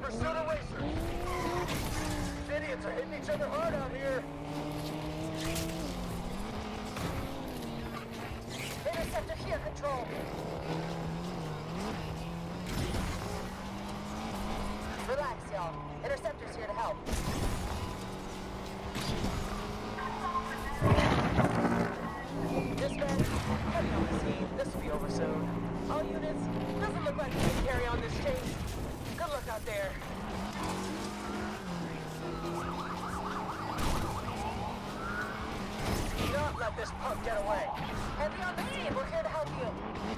pursuit of racers. These idiots are hitting each other hard out here. Interceptor here, Control. Relax, y'all. Interceptor's here to help. Dispatch, heavy on the scene. This will be over soon. All units, doesn't look like we can carry on this chase. Good luck out there. Do not let this punk get away. Heavy on the scene. We're here to help you.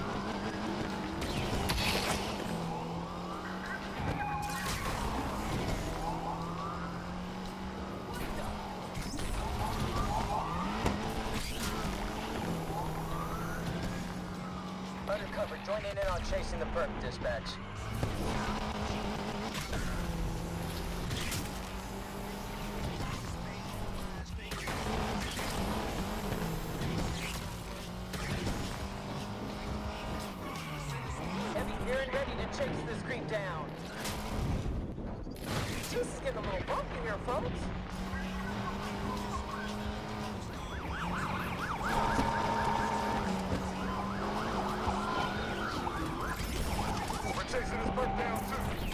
Undercover, joining in on chasing the perp, dispatch. Heavy here and ready to chase this creep down. This is getting a little bumpy here, folks. We're chasing this perp down, too.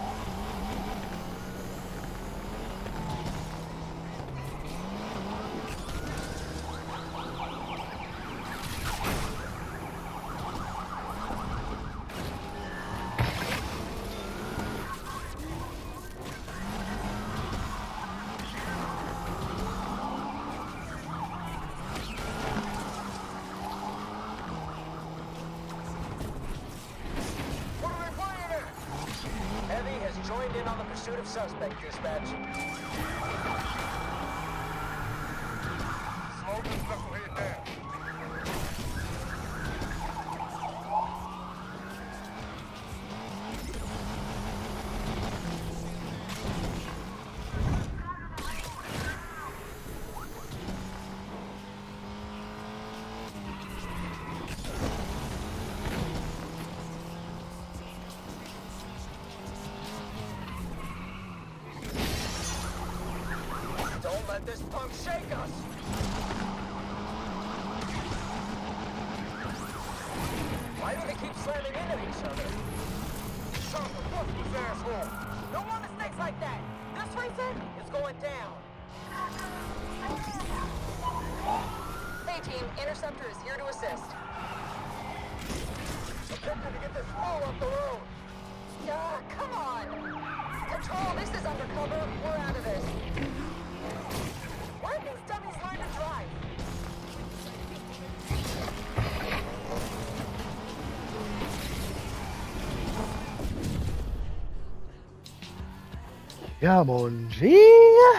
What are they playing at? Heavy has joined in on the pursuit of suspect, dispatch. Slow this knucklehead down. Don't let this punk shake us. Why do they keep slamming into each other? Chopper, fuck this asshole. No more mistakes like that. This racer is going down. Hey, team. Interceptor is here to assist. Attempting to get this fool off the road. Come on. Control, this is undercover. We're out of this. Why did these dummies learn to drive? Come on, G.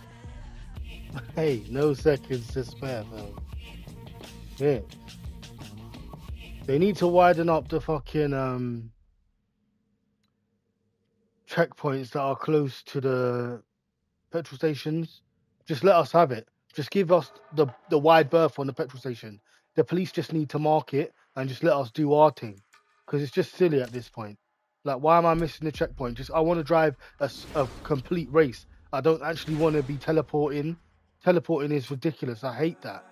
Hey, no seconds to spare, fam. Yeah. They need to widen up the fucking checkpoints that are close to the petrol stations. Just let us have it. Just give us the wide berth on the petrol station. The police just need to mark it and just let us do our thing. Because it's just silly at this point. Like, why am I missing the checkpoint? I want to drive a complete race. I don't actually want to be teleporting. Teleporting is ridiculous. I hate that.